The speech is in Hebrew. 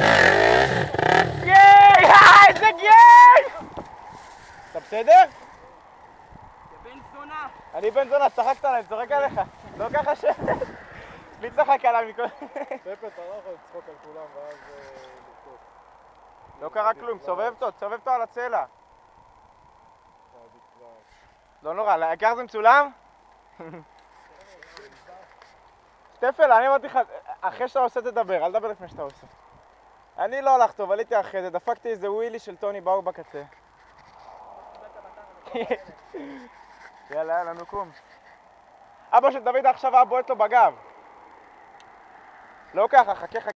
ייי! איזה גיי! אתה בסדר? בן זונה. אני בן זונה, צחקת עליי, צוחק עליך. לא ככה ש... מי צחק עליי מכל... פפה, אתה לא יכול לצחוק על כולם ואז לבכות. לא קרה כלום, סובב אותו על הצלע. לא נורא, העיקר זה מצולם? שטפל, אני אמרתי לך, אחרי שאתה עושה תדבר, אל תדבר לפני שאתה עושה. אני לא הלך טוב, עליתי אחרי זה, דפקתי איזה ווילי של טוני באו בקצה. יאללה, נו קום. אבא של דוד עכשיו היה בועט לו בגב. לא ככה, חכה.